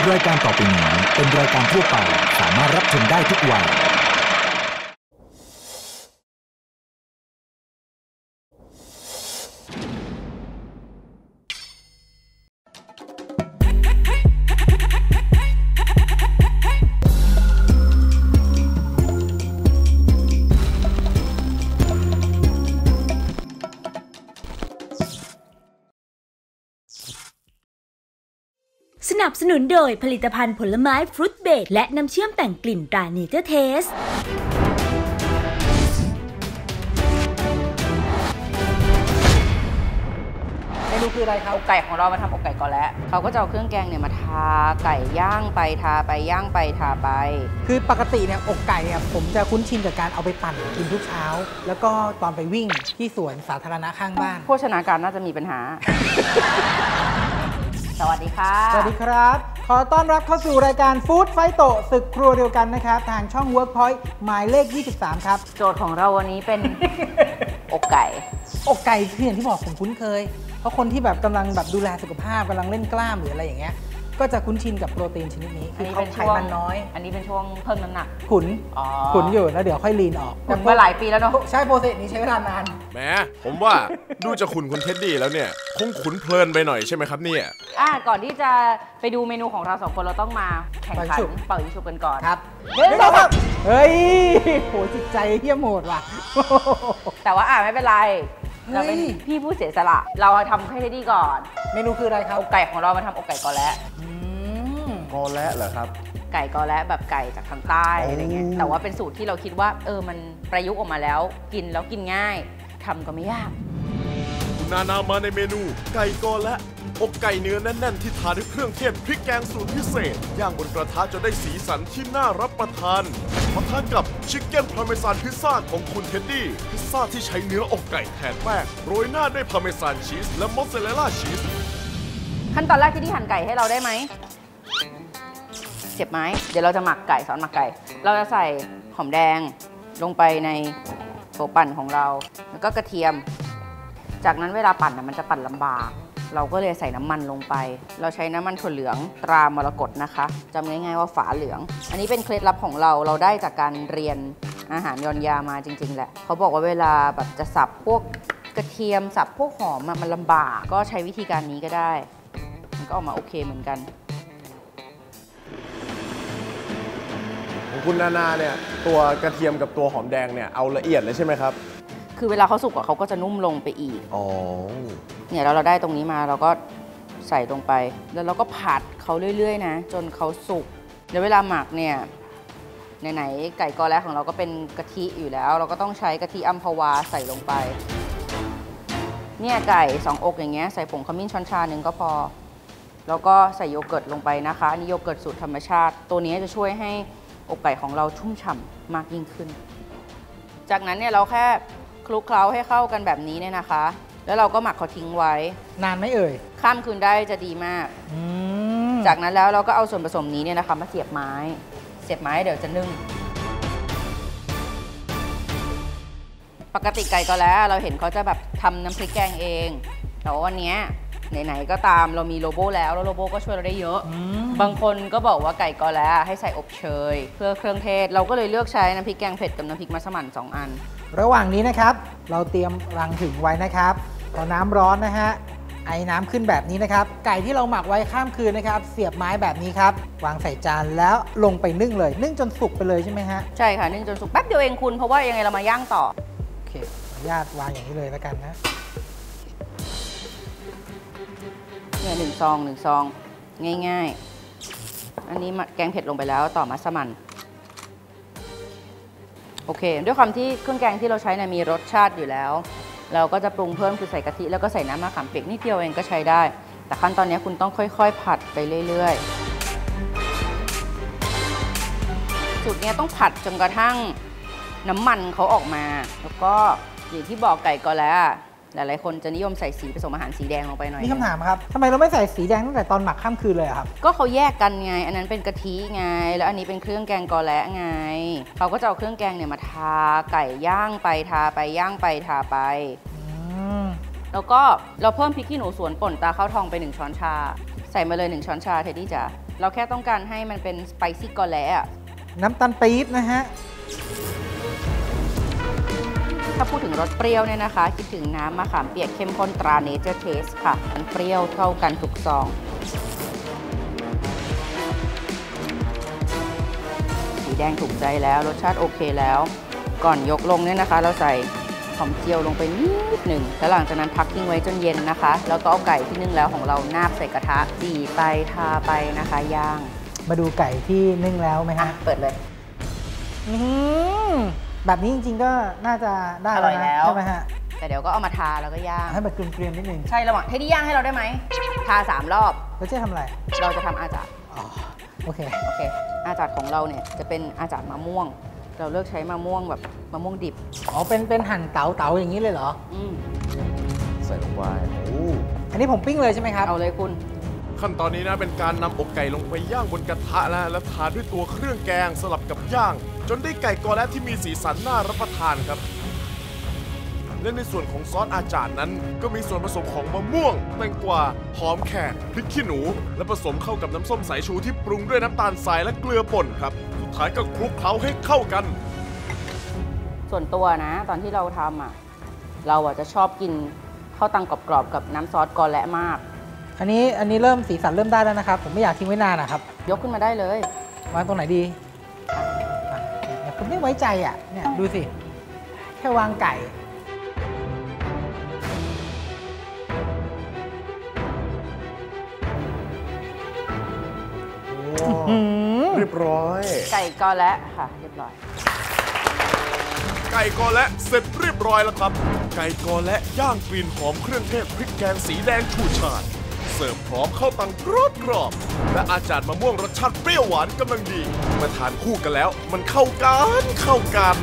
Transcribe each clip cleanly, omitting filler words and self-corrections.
รายการต่อไปนี้เป็นรายการทั่วไปสามารถรับชมได้ทุกวัยสนับสนุนโดยผลิตภัณฑ์ผลไม้ฟรุตเบรดและน้ำเชื่อมแต่งกลิ่นตราเนเจอร์เทสเมนูคืออะไรครับอกไก่ของเรามาทำอกไก่ก่อนแล้วเขาก็จะเอาเครื่องแกงเนี่ยมาทาไก่ย่างไปทาไปย่างไปทาไปคือปกติเนี่ยอกไก่เนี่ยผมจะคุ้นชินกับการเอาไปปั่นกินทุกเช้าแล้วก็ตอนไปวิ่งที่สวนสาธารณะข้างบ้านโภชนาการน่าจะมีปัญหา สวัสดีค่ะสวัสดีครับขอต้อนรับเข้าสู่รายการฟู้ดไฟโตศึกครัวเดียวกันนะครับทางช่อง Workpoint หมายเลข 23 ครับโจทย์ของเราวันนี้เป็น อกไก่อกไก่คืออย่างที่บอกผมคุ้นเคยเพราะคนที่แบบกำลังแบบดูแลสุขภาพกำลังเล่นกล้ามหรืออะไรอย่างเงี้ยก็จะคุ้นชินกับโปรตีนชนิดนี้คือเขาไขมันน้อยอันนี้เป็นช่วงเพิ่มน้ำหนักขุนอยู่แล้วเดี๋ยวค่อยลีนออกขุนมาหลายปีแล้วเนาะใช่โปรเซสนี้ใช้เวลานานแหมผมว่าดูจะขุนคุณเท็ดดี้แล้วเนี่ยคงขุนเพลินไปหน่อยใช่ไหมครับเนี่ยก่อนที่จะไปดูเมนูของเราสองคนเราต้องมาแข่งขันเป่ายิงฉุบกันก่อนครับเฮ้ยโหจิตใจเหี้ยโหดว่ะแต่ว่าไม่เป็นไรเราเป็นพี่ผู้เสียสละเราทำให้เท็ดดี้ก่อนเมนูคืออะไรครับอกไก่ของเรามาทำอกไก่กอและกอและเหรอครับไก่กอและแบบไก่จากทางใต้อะไรเงี้ยแต่ว่าเป็นสูตรที่เราคิดว่ามันประยุกต์ออกมาแล้วกินแล้วกินง่ายทำก็ไม่ยากคุณนามาในเมนูไก่กอและอกไก่เนื้อแน่นๆที่ทาด้วยเครื่องเทศพริกแกงสูตรพิเศษย่างบนกระทะจนได้สีสันที่น่ารับประทานมาทานกับชิคเก้นพาร์เมซานพิซซ่าของคุณเท็ดดี้พิซซ่าที่ใช้เนื้ออกไก่แทนแป้งโรยหน้าด้วยพาร์เมซานชีสและมอสซาเรลล่าชีสขั้นตอนแรกที่หั่นไก่ให้เราได้ไหมเสียบไม้เดี๋ยวเราจะหมักไก่สอนหมักไก่เราจะใส่หอมแดงลงไปในโถปั่นของเราแล้วก็กระเทียมจากนั้นเวลาปั่นมันจะปั่นลำบากเราก็เลยใส่น้ำมันลงไปเราใช้น้ำมันถั่วเหลืองตรามรกตนะคะจำง่ายๆว่าฝาเหลืองอันนี้เป็นเคล็ดลับของเราได้จากการเรียนอาหารยอนยามาจริงๆแหละเขาบอกว่าเวลาแบบจะสับพวกกระเทียมสับพวกหอมมันลำบากก็ใช้วิธีการนี้ก็ได้มันก็ออกมาโอเคเหมือนกันของคุณนาเนี่ยตัวกระเทียมกับตัวหอมแดงเนี่ยเอาละเอียดเลยใช่ไหมครับคือเวลาเขาสุกเขาก็จะนุ่มลงไปอีกเนี่ยเราได้ตรงนี้มาเราก็ใส่ลงไปแล้วเราก็ผัดเขาเรื่อยๆนะจนเขาสุกแล้วเวลาหมักเนี่ยไหนๆไก่กอและของเราก็เป็นกะทิอยู่แล้วเราก็ต้องใช้กะทิอัมพวาใส่ลงไปเนี่ยไก่2อกอย่างเงี้ยใส่ผงขมิ้นช้อนชาหนึ่งก็พอแล้วก็ใส่โยเกิร์ตลงไปนะคะอันนี้โยเกิร์ตสูตรธรรมชาติตัวนี้จะช่วยให้อกไก่ของเราชุ่มฉ่ำมากยิ่งขึ้นจากนั้นเนี่ยเราแค่คลุกเคล้าให้เข้ากันแบบนี้เนี่ยนะคะแล้วเราก็หมักเขาทิ้งไว้นานไหมเอ่ยข้ามคืนได้จะดีมากจากนั้นแล้วเราก็เอาส่วนผสมนี้เนี่ยนะคะมาเสียบไม้เดี๋ยวจะนึ่งปกติไก่ก็แล้วเราเห็นเขาจะแบบทำน้ำพริกแกงเองแต่ว่าวันนี้ไหนๆก็ตามเรามีโลโบ้แล้วโลโบ้ก็ช่วยเราได้เยอะบางคนก็บอกว่าไก่ก็แล้วให้ใส่อบเชยเพื่อเครื่องเทศเราก็เลยเลือกใช้น้ำพริกแกงเผ็ดกับน้ำพริกมัสมั่น2 อันระหว่างนี้นะครับเราเตรียมรังถึงไว้นะครับพอน้ำร้อนนะฮะไอ้น้ำขึ้นแบบนี้นะครับไก่ที่เราหมักไว้ข้ามคืนนะครับเสียบไม้แบบนี้ครับวางใส่จานแล้วลงไปนึ่งเลยนึ่งจนสุกไปเลยใช่ไหมฮะใช่ค่ะนึ่งจนสุกแป๊บเดียวเองคุณเพราะว่ายังไงเรามาย่างต่อโอเคขออนุญาตวางอย่างนี้เลยแล้วกันนะเนี่ย1 ซองง่ายๆอันนี้แกงเผ็ดลงไปแล้วต่อมัสมั่นโอเคด้วยความที่เครื่องแกงที่เราใช้มีรสชาติอยู่แล้วเราก็จะปรุงเพิ่มคือใส่กะทิแล้วก็ใส่น้ำมะขามเปียกนิดเดียวเองก็ใช้ได้แต่ขั้นตอนนี้คุณต้องค่อยๆผัดไปเรื่อยๆสูตรนี้ต้องผัดจนกระทั่งน้ำมันเขาออกมาแล้วก็อย่างที่บอกไก่ก็แล้วหลายๆคนจะนิยมใส่สีผสมอาหารสีแดงลงไปหน่อยนี่คำถามครับทำไมเราไม่ใส่สีแดงตั้งแต่ตอนหมักข้ามคืนเลยครับก็เขาแยกกันไงอันนั้นเป็นกะทิไงแล้วอันนี้เป็นเครื่องแกงกอและไงเขาก็จะเอาเครื่องแกงเนี่ยมาทาไก่ย่างไปทาไปย่างไปทาไปแล้วก็เราเพิ่มพริกขี้หนูสวนป่นตาข้าวทองไป1 ช้อนชาใส่มาเลย1 ช้อนชาเทดดี้จ๋าเราแค่ต้องการให้มันเป็นสไปซี่กอแลอะน้ำตาลปี๊บนะฮะถ้าพูดถึงรสเปรี้ยวเนี่ยนะคะคิดถึงน้ำมะขามเปียกเข้มข้นตราเนเจอร์เทสค่ะมันเปรี้ยวเท่ากันทุกซองสีแดงถูกใจแล้วรสชาติโอเคแล้วก่อนยกลงเนี่ยนะคะเราใส่หอมเจียวลงไปนิดหนึ่งแล้วหลังจากนั้นพักทิ้งไว้จนเย็นนะคะแล้วก็เอาไก่ที่นึ่งแล้วของเรานาบใส่กระทะจี่ไปทาไปนะคะย่างมาดูไก่ที่นึ่งแล้วไหมฮะเปิดเลยแบบนี้จริงๆก็น่าจะได้แล้วใช่ไหมฮะแต่เดี๋ยวก็เอามาทาแล้วก็ย่างให้แบบเกรียมๆนิดนึงใช่ระหว่างให้ที่ย่างให้เราได้ไหมทา3 รอบแล้วจะทำอะไรเราจะทำอาจารย์โอเคอาจารย์ของเราเนี่ยจะเป็นอาจารย์มะม่วงเราเลือกใช้มะม่วงแบบมะม่วงดิบเป็นหั่นเต๋าอย่างนี้เลยเหรอใส่ลงไปอันนี้ผมปิ้งเลยใช่ไหมครับเอาเลยคุณขั้นตอนนี้นะเป็นการนำอกไก่ลงไปย่างบนกระทะแล้วทาด้วยตัวเครื่องแกงสลับกับย่างจนได้ไก่กอและที่มีสีสันน่ารับประทานครับและในส่วนของซอสอาจารย์นั้นก็มีส่วนผสมของมะม่วงแตงกวาหอมแขกพริกขี้หนูและผสมเข้ากับน้ำส้มสายชูที่ปรุงด้วยน้ำตาลทรายและเกลือป่นครับสุดท้ายก็คลุกเคล้าให้เข้ากันส่วนตัวนะตอนที่เราทำเราจะชอบกินข้าวตังกรอบๆกับน้ำซอสกอและมากอันนี้เริ่มสีสันเริ่มได้แล้วนะครับผมไม่อยากทิ้งไว้นานนะครับยกขึ้นมาได้เลยวางตรงไหนดีผมไม่ไว้ใจเนี่ยดูสิแค่วางไก่เรียบร้อยไก่กอและค่ะเรียบร้อยไก่กอและเสร็จเรียบร้อยแล้วครับไก่กอและย่างกลิ่นหอมเครื่องเทศพริกแกงสีแดงฉูดฉาดเสิร์ฟพร้อมข้าวตังกรอบและอาจารย์มะม่วงรสชาติเปรี้ยวหวานกำลังดีมาทานคู่กันแล้วมันเข้ากัน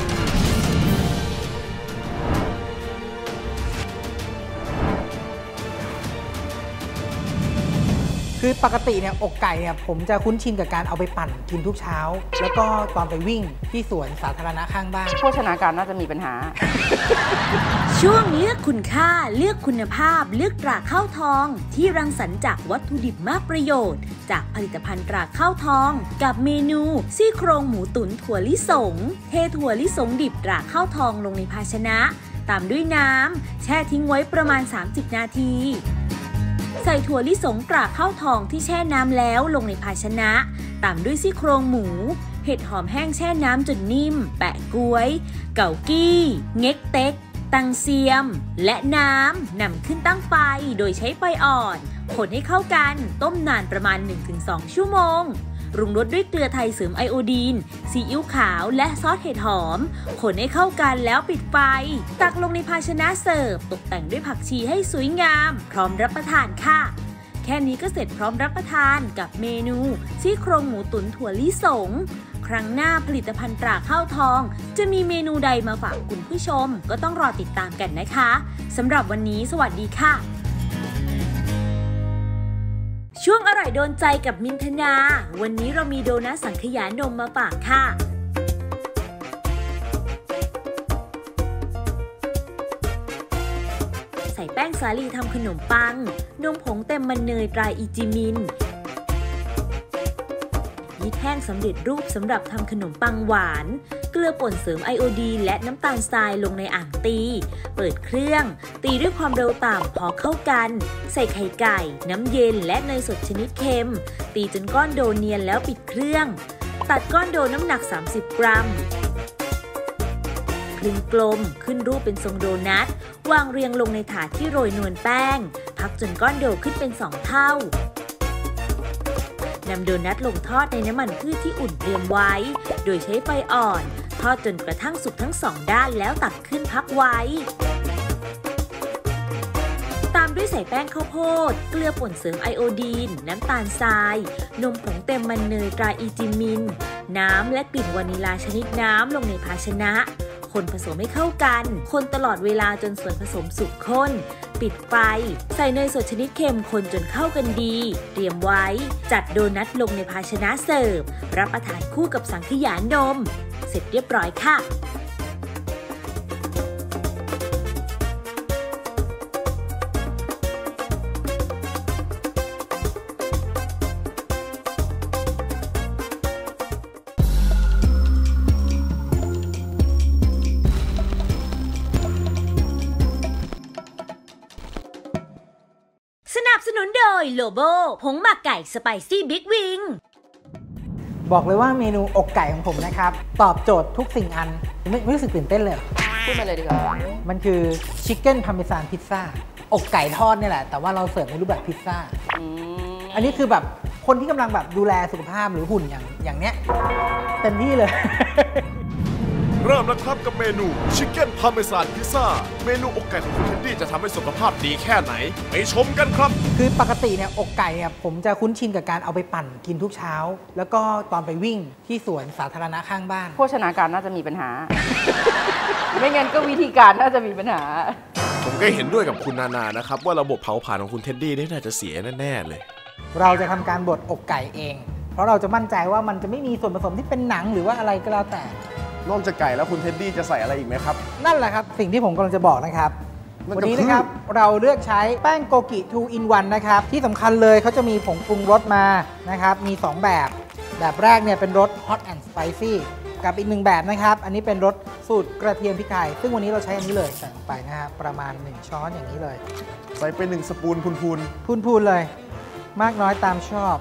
คือปกติเนี่ยอกไก่เนี่ยผมจะคุ้นชินกับการเอาไปปั่นกินทุกเช้าแล้วก็ตอนไปวิ่งที่สวนสาธารณะข้างบ้านโภชนาการน่าจะมีปัญหาช่วงเลือกคุณค่าเลือกคุณภาพเลือกตราข้าวทองที่รังสรรค์จากวัตถุดิบมากประโยชน์จากผลิตภัณฑ์ตราข้าวทองกับเมนูซี่โครงหมูตุ๋นถั่วลิสงเทถั่วลิสงดิบตราข้าวทองลงในภาชนะตามด้วยน้ำแช่ทิ้งไว้ประมาณ30 นาทีใส่ถั่วลิสงกรากข้าวทองที่แช่น้ำแล้วลงในภาชนะตามด้วยซี่โครงหมูเห็ดหอมแห้งแช่น้ำจนนิ่มแปะก๊วยเก่ากี้เง็กเต็กตังเซียมและน้ำนำขึ้นตั้งไฟโดยใช้ไฟอ่อนคนให้เข้ากันต้มนานประมาณ 1-2 ชั่วโมงปรุงรสด้วยเกลือไทยเสริมไอโอดีนซีอิ๊วขาวและซอสเห็ดหอมคนให้เข้ากันแล้วปิดไฟตักลงในภาชนะเสิร์ฟตกแต่งด้วยผักชีให้สวยงามพร้อมรับประทานค่ะแค่นี้ก็เสร็จพร้อมรับประทานกับเมนูซี่โครงหมูตุ๋นถั่วลิสงครั้งหน้าผลิตภัณฑ์ตราข้าวทองจะมีเมนูใดมาฝากคุณผู้ชมก็ต้องรอติดตามกันนะคะสำหรับวันนี้สวัสดีค่ะช่วงอร่อยโดนใจกับมินธนาวันนี้เรามีโดนัทสังขยานมมาฝากค่ะใส่แป้งสาลีทำขนมปังนมผงเต็มมันเนยตราอีจิมินยีสต์แห้งสำเร็จรูปสำหรับทำขนมปังหวานเกลือป่นเสริมไอโอดีนและน้ำตาลทรายลงในอ่างตีเปิดเครื่องตีด้วยความเร็วต่ำพอเข้ากันใส่ไข่ไก่น้ำเย็นและเนยสดชนิดเค็มตีจนก้อนโดเนียนแล้วปิดเครื่องตัดก้อนโดน้ำหนัก30 กรัมคลึงกลมขึ้นรูปเป็นทรงโดนัทวางเรียงลงในถาดที่โรยนวลแป้งพักจนก้อนโดขึ้นเป็น2 เท่านำโดนัทลงทอดในน้ำมันพืชที่อุ่นเตรียมไว้โดยใช้ไฟอ่อนทอดจนกระทั่งสุกทั้ง2 ด้านแล้วตักขึ้นพักไว้ตามด้วยใส่แป้งข้าวโพดเกลือป่นเสริมไอโอดีนน้ำตาลทรายนมผงเต็มมันเนยตราอีจิมินน้ำและกลิ่นวานิลาชนิดน้ำลงในภาชนะคนผสมให้เข้ากันคนตลอดเวลาจนส่วนผสมสุกข้นปิดไฟใส่เนยสดชนิดเค็มคนจนเข้ากันดีเตรียมไว้จัดโดนัทลงในภาชนะเสิร์ฟรับประทานคู่กับสังขยานมเสร็จเรียบร้อยค่ะโดยโลโบผงหมักไก่สไปซี่บิ๊กวิงบอกเลยว่าเมนูอกไก่ของผมนะครับตอบโจทย์ทุกสิ่งอันไม่รู้สึกตื่นเต้นเลยพูดมาเลยดีกว่ามันคือชิคเก้นพาร์เมซานพิซซ่าอกไก่ทอดนี่แหละแต่ว่าเราเสิร์ฟในรูปแบบพิซซ่าอันนี้คือแบบคนที่กำลังแบบดูแลสุขภาพหรือหุ่นอย่างเนี้ยเต็มที่เลยเริ่มแล้วครับกับเมนูชิคเก้นพาร์เมซานพิซซ่าเมนูอกไก่ของคุณเท็ดดี้จะทำให้สุขภาพดีแค่ไหนไปชมกันครับคือปกติเนี่ยอกไก่เนี่ยผมจะคุ้นชินกับการเอาไปปั่นกินทุกเช้าแล้วก็ตอนไปวิ่งที่สวนสาธารณะข้างบ้านโภชนาการน่าจะมีปัญหา ไม่งั้นก็วิธีการน่าจะมีปัญหาผมก็เห็นด้วยกับคุณนานานะครับว่าระบบเผาผลาญของคุณเท็ดดี้นี่น่าจะเสียแน่ๆเลยเราจะทำการบดอกไก่เองเพราะเราจะมั่นใจว่ามันจะไม่มีส่วนผสมที่เป็นหนังหรือว่าอะไรก็แล้วแต่นอกจากไก่แล้วคุณเท็ดดี้จะใส่อะไรอีกไหมครับนั่นแหละครับสิ่งที่ผมกำลังจะบอกนะครับวันนี้นะครับเราเลือกใช้แป้งโกกิ 2 in 1 นะครับที่สำคัญเลยเขาจะมีผงปรุงรสมานะครับมี2แบบแรกเนี่ยเป็นรส hot and spicy กับอีก1แบบนะครับอันนี้เป็นรสสูตรกระเทียมพริกไทยซึ่งวันนี้เราใช้อันนี้เลยใส่ลงไปนะครับประมาณ1ช้อนอย่างนี้เลยใส่ไป1สปูนพูนเลยมากน้อยตามชอบ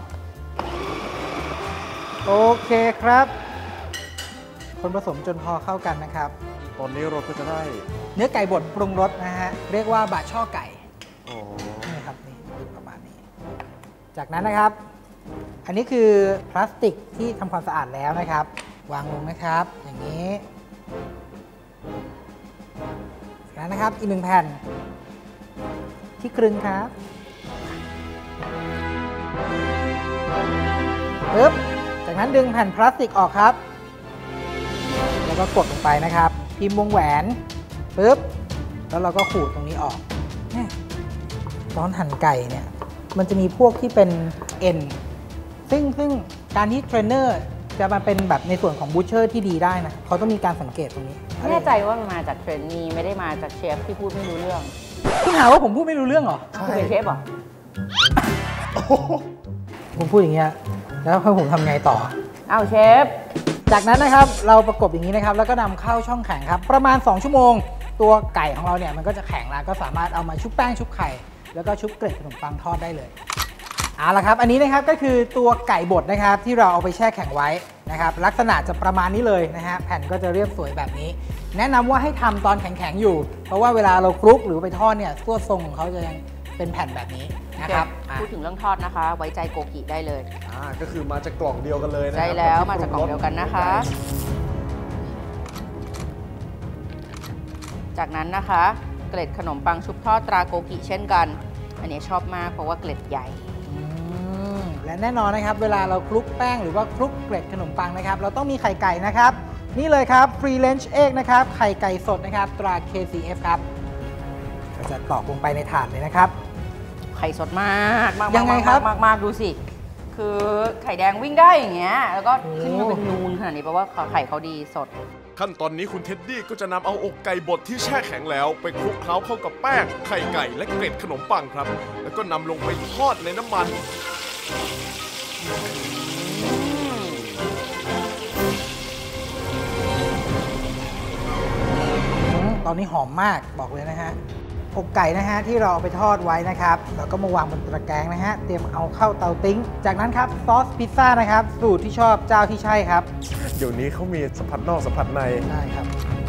โอเคครับคนผสมจนพอเข้ากันนะครับตอนนี้เราก็จะได้เนื้อไก่บดปรุงรสนะฮะเรียกว่าบะช่อไก่นี่ครับนี่ประมาณนี้จากนั้นนะครับอันนี้คือพลาสติกที่ทำความสะอาดแล้วนะครับวางลงนะครับอย่างนี้จากนั้นนะครับอีก1แผ่นที่ครึ่งครับปึ๊บจากนั้นดึงแผ่นพลาสติกออกครับแล้วก็กดลงไปนะครับพิมพ์วงแหวนปึ๊บแล้วเราก็ขูดตรงนี้ออกตอนหั่นไก่เนี่ยมันจะมีพวกที่เป็นเอ็นซึ่งการที่เทรนเนอร์จะมาเป็นแบบในส่วนของบูชเชอร์ที่ดีได้นะเขาต้องมีการสังเกตตรงนี้แน่ใจว่ามันมาจากเทรนนีไม่ได้มาจากเชฟที่พูดไม่รู้เรื่องคุณหาว่าผมพูดไม่รู้เรื่องเหรอคุณเป็นเชฟเหรอผมพูดอย่างเงี้ยแล้วให้ผมทำไงต่ออ้าวเชฟจากนั้นนะครับเราประกบอย่างนี้นะครับแล้วก็นำเข้าช่องแข็งครับประมาณ2ชั่วโมงตัวไก่ของเราเนี่ยมันก็จะแข็งแล้วก็สามารถเอามาชุบแป้งชุบไข่แล้วก็ชุบเกล็ดขนมปังทอดได้เลยเอาละครับอันนี้นะครับก็คือตัวไก่บดนะครับที่เราเอาไปแช่แข็งไว้นะครับลักษณะจะประมาณนี้เลยนะฮะแผ่นก็จะเรียบสวยแบบนี้แนะนำว่าให้ทำตอนแข็งๆอยู่เพราะว่าเวลาเราคลุกหรือไปทอดเนี่ยตัวทรงของเขาจะยังเป็นแผ่นแบบนี้นะครับพูดถึงเรื่องทอดนะคะไว้ใจโกกิได้เลยก็คือมาจากกล่องเดียวกันเลยนะใช่แล้วมาจากกล่องเดียวกันนะคะจากนั้นนะคะเกล็ดขนมปังชุบทอดตราโกกิเช่นกันอันนี้ชอบมากเพราะว่าเกล็ดใหญ่และแน่นอนนะครับเวลาเราคลุกแป้งหรือว่าคลุกเกล็ดขนมปังนะครับเราต้องมีไข่ไก่นะครับนี่เลยครับ Free Range Egg นะครับไข่ไก่สดนะครับตรา KCF ครับเราจะตอกลงไปในถาดเลยนะครับไข่สดมากยังไงครับมากดูสิคือไข่แดงวิ่งได้อย่างเงี้ยแล้วก็ขึ้นมาเป็นนูนขนาดนี้เพราะว่าไข่เขาดีสดขั้นตอนนี้คุณเท็ดดี้ก็จะนำเอาอกไก่บดที่แช่แข็งแล้วไปคลุกเคล้าเข้ากับแป้งไข่ไก่และเกล็ดขนมปังครับแล้วก็นำลงไปทอดในน้ำมันตอนนี้หอมมากบอกเลยนะฮะอกไก่นะฮะที่เราเอาไปทอดไว้นะครับแล้วก็มาวางบนตะแกรงนะฮะเตรียมเอาเข้าเตาติ้งจากนั้นครับซอสพิซซ่านะครับสูตรที่ชอบเจ้าที่ใช่ครับเดี๋ยวนี้เขามีสัมผัสนอกสัมผัสในใช่ครับ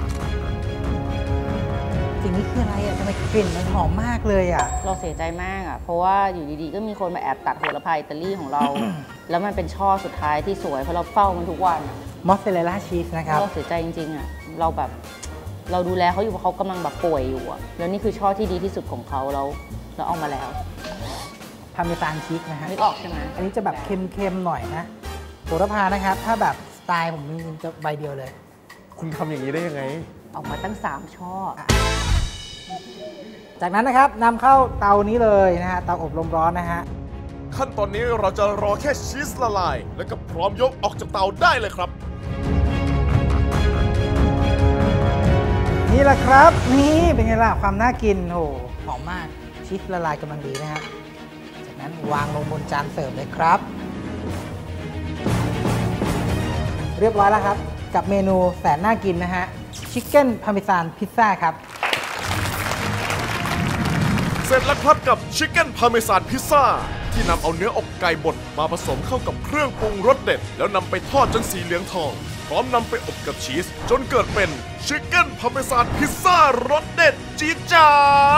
สิ่งนี้คืออะไรอ่ะทำไมกลิ่นมันหอมมากเลยอ่ะเราเสียใจมากอ่ะเพราะว่าอยู่ดีๆก็มีคนมาแอบตัดโหระพาอิตาลีของเรา แล้วมันเป็นช่อสุดท้ายที่สวยเพราะเราเฝ้ามันทุกวันมอสซาเรลล่าชีสนะครับเราเสียใจจริงๆอ่ะเราดูแลเขาอยู่เพราะเขากำลังแบบป่วยอยู่อ่ะแล้วนี่คือช่อที่ดีที่สุดของเขาแล้วเอามาแล้วพาร์เมซานชีสนะฮะนึกออกใช่ไหมอันนี้จะแบบเค็มๆหน่อยนะโหระพานะครับถ้าแบบสไตล์ผมมีจะใบเดียวเลยคุณทำอย่างนี้ได้ยังไงออกมาตั้ง3ช่อจากนั้นนะครับนำเข้าเตานี้เลยนะฮะเตาอบลมร้อนนะฮะขั้นตอนนี้เราจะรอแค่ชีสละลายแล้วก็พร้อมยกออกจากเตาได้เลยครับนี่แหละครับนี่เป็นไงล่ะความน่ากินโหหอมมากชีสละลายกำลังดีนะฮะจากนั้นวางลงบนจานเสิร์ฟเลยครับเรียบร้อยแล้วครับกับเมนูแสนน่ากินนะฮะชิคเก้นพาร์เมซานพิซซ่าครับเสร็จแล้วครับกับชิคเก้นพาเมซานพิซซ่าที่นำเอาเนื้ออกไก่บดมาผสมเข้ากับเครื่องปรุงรสเด็ดแล้วนำไปทอดจนสีเหลืองทองพร้อมนำไปอบกับชีสจนเกิดเป็นชิคเก้นพาเมซานพิซซ่ารสเด็ดจี๊ดจ๊าด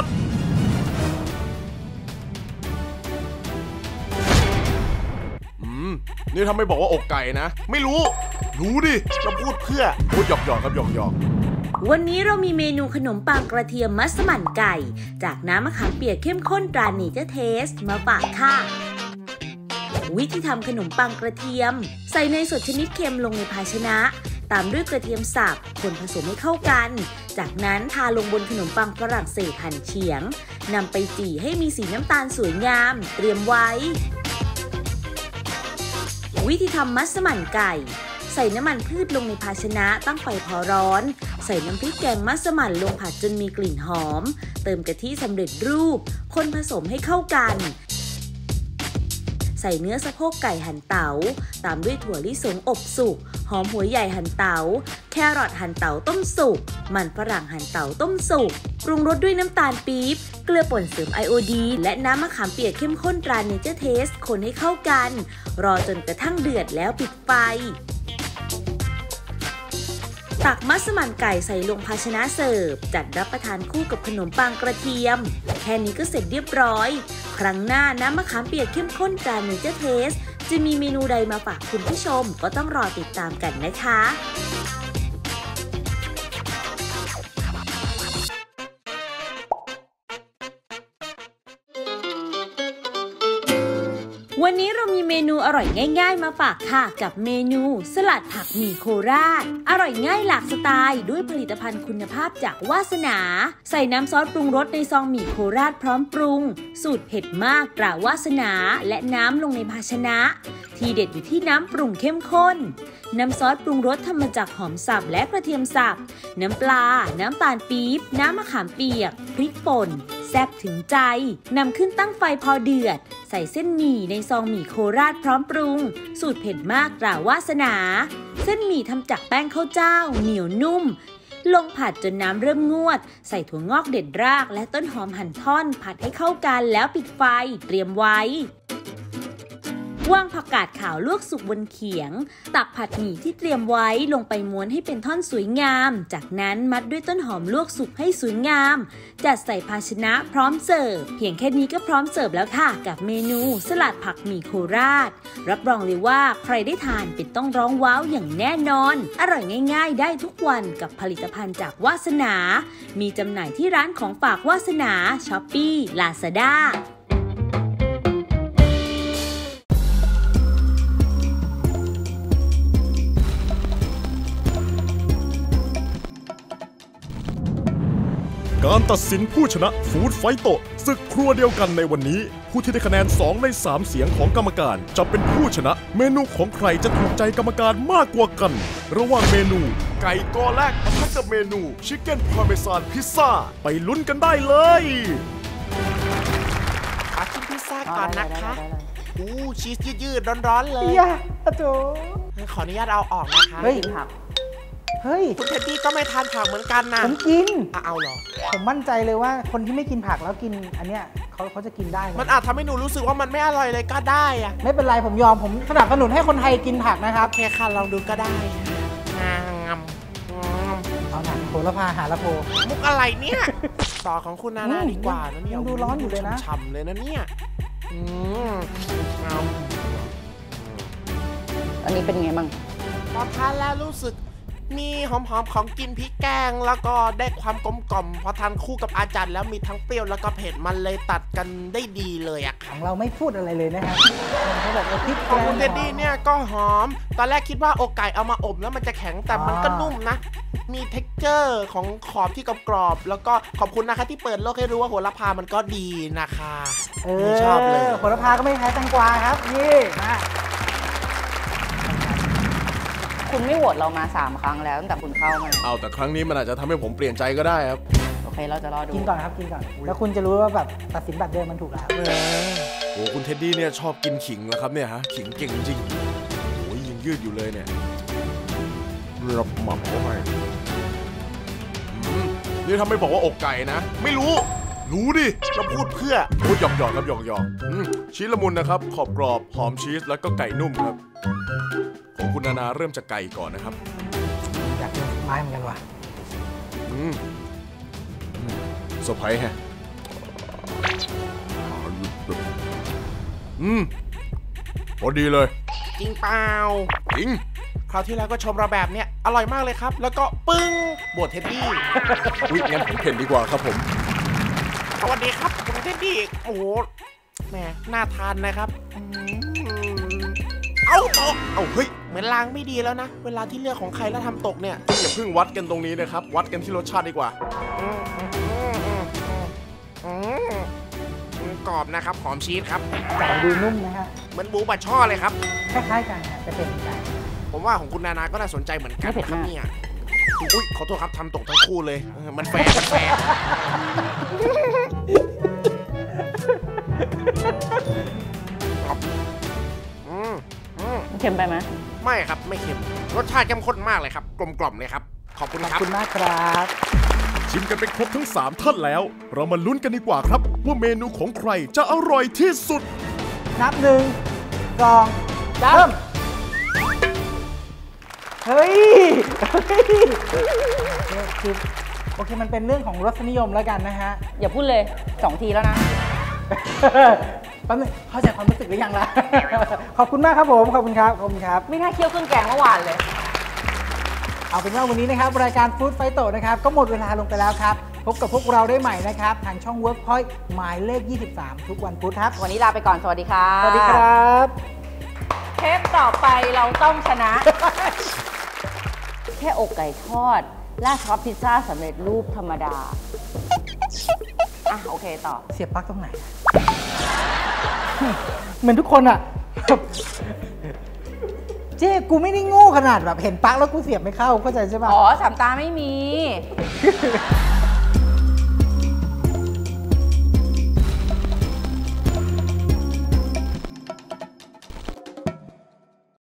นี่ทำไมบอกว่าอกไก่นะ ไม่รู้ดิจะพูดเพื่อพูดหยอกครับหยอกวันนี้เรามีเมนูขนมปังกระเทียมมัสมั่นไก่จากน้ำมะขามเปียกเข้มข้นตราเนเจอร์เทสมาฝากค่ะวิธีทำขนมปังกระเทียมใส่เนยสดชนิดเค็มลงในภาชนะตามด้วยกระเทียมสับคนผสมให้เข้ากันจากนั้นทาลงบนขนมปังฝรั่งเศสหั่นเฉียงนำไปจี่ให้มีสีน้ำตาลสวยงามเตรียมไว้วิธีทำมัสมั่นไก่ใส่น้ำมันพืชลงในภาชนะตั้งไฟพอร้อนใส่น้ำพริกแกงมัสมั่นลงผัดจนมีกลิ่นหอมเติมกะทิสำเร็จรูปคนผสมให้เข้ากันใส่เนื้อสะโพกไก่หั่นเต๋าตามด้วยถั่วลิสงอบสุกหอมหัวใหญ่หั่นเต๋าแครอทหั่นเต๋าต้มสุกมันฝรั่งหั่นเต๋าต้มสุกปรุงรสด้วยน้ำตาลปี๊บเกลือป่นเสริมไอโอดีนและน้ำมะขามเปียกเข้มข้นตราเนเจอร์เทสคนให้เข้ากันรอจนกระทั่งเดือดแล้วปิดไฟตักมัสมั่นไก่ใส่ลงภาชนะเสิร์ฟจัดรับประทานคู่กับขนมปังกระเทียมแค่นี้ก็เสร็จเรียบร้อยครั้งหน้าน้ำมะขามเปียกเข้มข้นตราเนเจอร์เทสจะมีเมนูใดมาฝากคุณผู้ชมก็ต้องรอติดตามกันนะคะวันนี้เรามีเมนูอร่อยง่ายๆมาฝากค่ะกับเมนูสลัดผักหมี่โคราชอร่อยง่ายหลากสไตล์ด้วยผลิตภัณฑ์คุณภาพจากวาสนาใส่น้ำซอสปรุงรสในซองหมี่โคราชพร้อมปรุงสูตรเผ็ดมากตราวาสนาและน้ำลงในภาชนะที่เด็ดอยู่ที่น้ำปรุงเข้มข้นน้ำซอสปรุงรสทำมาจากหอมสับและกระเทียมสับน้ำปลาน้ำตาลปี๊บน้ำมะขามเปียกพริกป่นแซ่บถึงใจนำขึ้นตั้งไฟพอเดือดใส่เส้นหมี่ในซองหมี่โคราชพร้อมปรุงสูตรเผ็ดมากตราวาสนาเส้นหมี่ทำจากแป้งข้าวเจ้าเหนียวนุ่มลงผัดจนน้ำเริ่มงวดใส่ถั่วงอกเด็ดรากและต้นหอมหั่นท่อนผัดให้เข้ากันแล้วปิดไฟเตรียมไว้วางผักกาดขาวลวกสุกบนเขียงตักผัดหมี่ที่เตรียมไว้ลงไปม้วนให้เป็นท่อนสวยงามจากนั้นมัดด้วยต้นหอมลวกสุกให้สวยงามจัดใส่ภาชนะพร้อมเสิร์ฟเพียงแค่นี้ก็พร้อมเสิร์ฟแล้วค่ะกับเมนูสลัดผักหมี่โคราชรับรองเลยว่าใครได้ทานเป็นต้องร้องว้าวอย่างแน่นอนอร่อยง่ายๆได้ทุกวันกับผลิตภัณฑ์จากวาสนามีจำหน่ายที่ร้านของฝากวาสนา Shopee Lazada การตัดสินผู้ชนะฟู้ดไฟโตศึกครัวเดียวกันในวันนี้ผู้ที่ได้คะแนน2ใน3เสียงของกรรมการจะเป็นผู้ชนะเมนูของใครจะถูกใจกรรมการมากกว่ากันระหว่างเมนูไก่กอแรกปะทะกับเมนูชิคเก้นพาเมซานพิซซ่าไปลุ้นกันได้เลยขอกินพิซซ่าก่อนนะคะชีสยืดๆร้อนๆเลยโถขออนุญาตเอาออกนะคะเฮ้ยคุณเท็ดดี้ก็ไม่ทานผักเหมือนกันนะผมกินเอาเหรอผมมั่นใจเลยว่าคนที่ไม่กินผักแล้วกินอันเนี้ยเขาจะกินได้มันอาจทำให้หนูรู้สึกว่ามันไม่อร่อยเลยก็ได้อะไม่เป็นไรผมยอมผมสนับสนุนให้คนไทยกินผักนะครับโอเคค่ะลองดูก็ได้เอาหนังโหระพาหาละโพมุกอะไรเนี่ยต่อของคุณนานาดีกว่านะเนี่ยดูร้อนอยู่เลยนะฉ่ำเลยนะเนี่ยอันนี้เป็นไงบ้างพอทานแล้วรู้สึกมีหอมๆของกินพริกแกงแล้วก็ได้ความกลมกล่อมพอทานคู่กับอาจารย์แล้วมีทั้งเปรี้ยวแล้วก็เผ็ดมันเลยตัดกันได้ดีเลยอะของเราไม่พูดอะไรเลยนะครับเขาบอกว่าพริกแกงของคุณเท็ดดี้เนี่ยก็หอมตอนแรกคิดว่าอกไก่เอามาอบแล้วมันจะแข็งแต่มันก็นุ่มนะมีเท็กเจอร์ของขอบที่กรอบแล้วก็ขอบคุณนะคะที่เปิดโลกให้รู้ว่าโหระพามันก็ดีนะคะชอบเลยโหระพาก็ไม่แพ้แตงกวาครับนี่มาคุณไม่โหวตเรามา3ครั้งแล้วตั้งแต่คุณเข้ามาเอาแต่ครั้งนี้มันอาจจะทำให้ผมเปลี่ยนใจก็ได้ครับโอเคเราจะรอดูกินก่อนครับกินก่อนแล้วคุณจะรู้ว่าแบบตัดสินแบบเดิมมันถูกแล้วโอ้คุณเท็ดดี้เนี่ยชอบกินขิงแล้วครับเนี่ยฮะขิงเก่งจริงโอ้ยยังยืดอยู่เลยเนี่ยรับหมักเข้าไปนี่ทำไมบอกว่าอกไก่นะไม่รู้รู้ดิเราพูดเพื่อโอ้ยหยอกครับหยอกชีสละมุนนะครับ ขอบกรอบหอมชีสแล้วก็ไก่นุ่มครับ ของคุณนานาเริ่มจากไก่ก่อนนะครับอยากกินไม้เหมือนกันว่ะเซอร์ไพรส์แฮะพอดีเลยจริงเปล่าจริงคราวที่แล้วก็ชมเราแบบเนี้ยอร่อยมากเลยครับ แล้วก็ปึ้งบวชเท็ดดี้อุ๊ยงั้นผมเพ่นดีกว่าครับผมสวัสดีครับคุณเท็ดดี้โอ้โหแหมน่าทานนะครับเอาตกเอาเฮ้ยเหมือนล้างไม่ดีแล้วนะ เวลาที่เลือกของใครแล้วทำตกเนี่ยอย่าเพิ่งวัดกันตรงนี้นะครับ วัดกันที่รสชาติดีกว่ากรอบนะครับหอมชีสครับไก่ดูนุ่มนะฮะเหมือนบูบะช่อเลยครับคล้ายๆกันฮะจะเป็นไก่ผมว่าของคุณนานาก็น่าสนใจเหมือนกันนะครับเนี่ยอุ้ยขอโทษครับทำตกทั้งคู่เลยมันแฟร์มันแฟร์เค็มไปไหมไม่ครับไม่เค็มรสชาติเข้มข้นมากเลยครับกลมกล่อมเลยครับขอบคุณขอบครับคุณมากครับชิมกันไปครบทั้ง 3 ท่านแล้ว เรามาลุ้นกันดีกว่าครับ ว่าเมนูของใครจะอร่อยที่สุดนับ1 2 เริ่มเฮ้ยคือโอเคมันเป็นเรื่องของรสนิยมแล้วกันนะฮะอย่าพูดเลย2 ทีแล้วนะแป๊บนึงเข้าใจความรู้สึกหรือยังล่ะ ขอบคุณมากครับผมขอบคุณครับขอบคุณครับไม่น่าเคี่ยวเครื่องแกงเมื่อวานเลยเอาเป็นว่าวันนี้นะครับรายการฟู้ดไฟโตนะครับก็หมดเวลาลงไปแล้วครับพบกับพวกเราได้ใหม่นะครับทางช่อง Workpoint หมายเลข 23 ทุกวันพุธครับวันนี้ลาไปก่อนสวัสดีค่ะสวัสดีครับเทปต่อไปเราต้องชนะ แค่อกไก่ทอดราดท็อปพิซซ่าสำเร็จรูปธรรมดา อ่ะ โอเคต่อเสียบปลั๊กตรงไหน เหมือนทุกคนอ่ะ เจ๊กูไม่ได้โง่ขนาดแบบเห็นปลั๊กแล้วกูเสียบไม่เข้าเข้าใจใช่ปะอ๋อ 3 ตาไม่มี